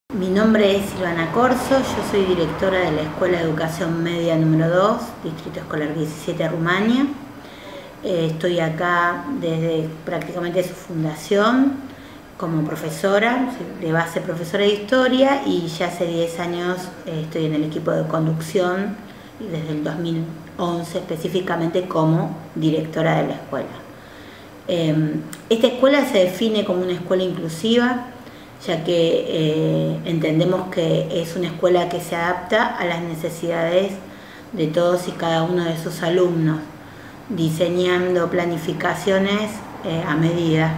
Mi nombre es Silvana Corso, yo soy directora de la Escuela de Educación Media número 2, Distrito Escolar 17 Rumania. Estoy acá desde prácticamente su fundación como profesora, de base profesora de historia, y ya hace 10 años estoy en el equipo de conducción y desde el 2011 específicamente como directora de la escuela. Esta escuela se define como una escuela inclusiva, ya que entendemos que es una escuela que se adapta a las necesidades de todos y cada uno de sus alumnos, diseñando planificaciones a medida.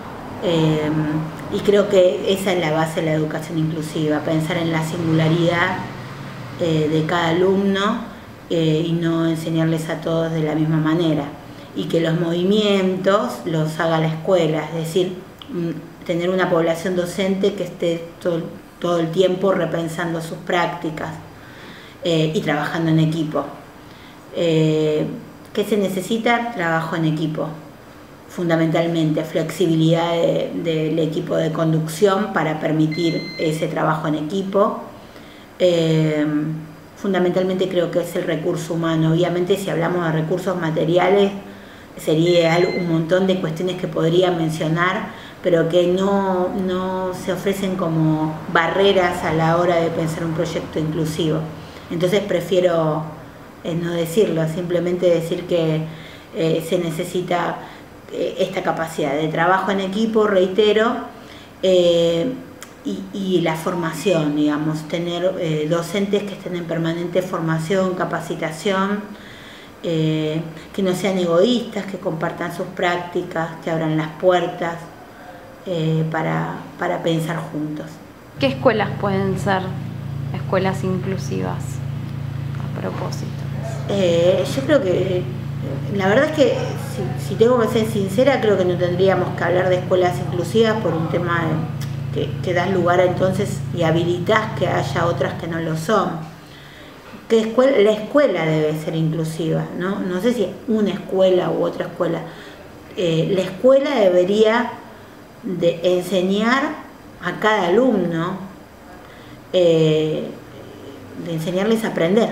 Y creo que esa es la base de la educación inclusiva, pensar en la singularidad de cada alumno y no enseñarles a todos de la misma manera, y que los movimientos los haga la escuela, es decir, tener una población docente que esté todo el tiempo repensando sus prácticas y trabajando en equipo. ¿Qué se necesita? Trabajo en equipo, fundamentalmente flexibilidad del equipo de conducción para permitir ese trabajo en equipo. Fundamentalmente creo que es el recurso humano. Obviamente, si hablamos de recursos materiales, sería un montón de cuestiones que podría mencionar, pero que no se ofrecen como barreras a la hora de pensar un proyecto inclusivo. Entonces prefiero no decirlo, simplemente decir que se necesita esta capacidad de trabajo en equipo, reitero, y la formación, digamos, tener docentes que estén en permanente formación, capacitación, que no sean egoístas, que compartan sus prácticas, que abran las puertas para pensar juntos. ¿Qué escuelas pueden ser escuelas inclusivas a propósito? Yo creo que, la verdad es que, si tengo que ser sincera, creo que no tendríamos que hablar de escuelas inclusivas por un tema que das lugar a entonces y habilitas que haya otras que no lo son. La escuela debe ser inclusiva, ¿no? No sé si una escuela u otra escuela. La escuela debería de enseñar a cada alumno, de enseñarles a aprender,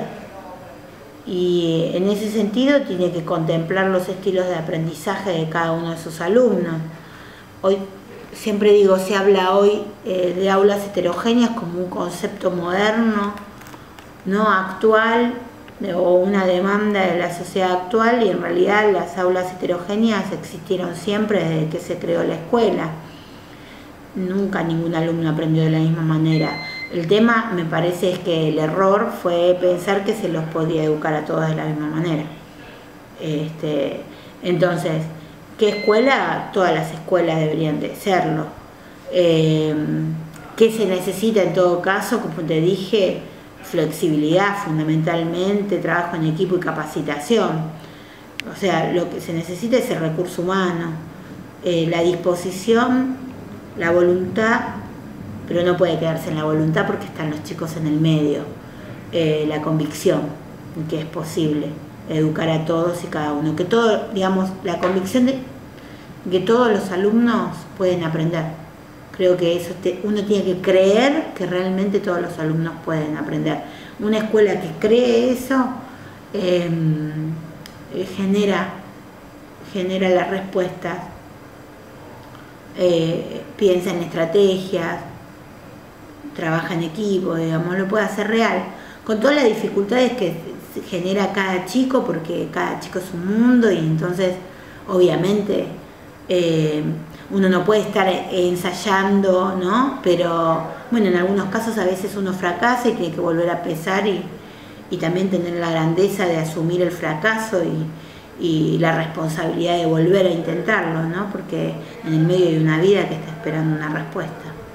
y en ese sentido tiene que contemplar los estilos de aprendizaje de cada uno de sus alumnos. Hoy siempre digo, se habla hoy de aulas heterogéneas como un concepto moderno, no actual, o una demanda de la sociedad actual, y en realidad las aulas heterogéneas existieron siempre desde que se creó la escuela. Nunca ningún alumno aprendió de la misma manera. El tema, me parece, es que el error fue pensar que se los podía educar a todos de la misma manera. Entonces, ¿qué escuela? Todas las escuelas deberían de serlo. ¿Qué se necesita en todo caso? Como te dije, flexibilidad fundamentalmente, trabajo en equipo y capacitación. O sea, lo que se necesita es el recurso humano, la disposición, la voluntad, pero no puede quedarse en la voluntad porque están los chicos en el medio, la convicción que es posible educar a todos y cada uno, que todo, digamos, la convicción de que todos los alumnos pueden aprender. Creo que eso uno tiene que creer que realmente todos los alumnos pueden aprender. Una escuela que cree eso genera las respuestas, piensa en estrategias, trabaja en equipo, digamos, lo puede hacer real, con todas las dificultades que genera cada chico, porque cada chico es un mundo, y entonces obviamente uno no puede estar ensayando, ¿no? Pero bueno, en algunos casos a veces uno fracasa y tiene que volver a empezar, y también tener la grandeza de asumir el fracaso y la responsabilidad de volver a intentarlo, ¿no? Porque en el medio hay una vida que está esperando una respuesta.